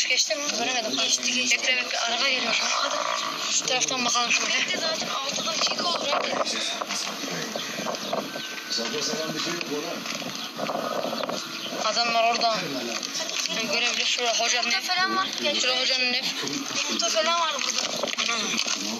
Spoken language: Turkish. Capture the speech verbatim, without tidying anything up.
kuş geçti mi? Göremedim. Geçti geçti. Bekle bekle. Araba geliyor. Hadi. Şu taraftan bakalım şöyle. Bekle zaten altı dakika olur. Adamlar orada. Ben görebilirim. Şurada hocanın ev. Falan var. Şurada hocanın ev. Yumurta falan var burada.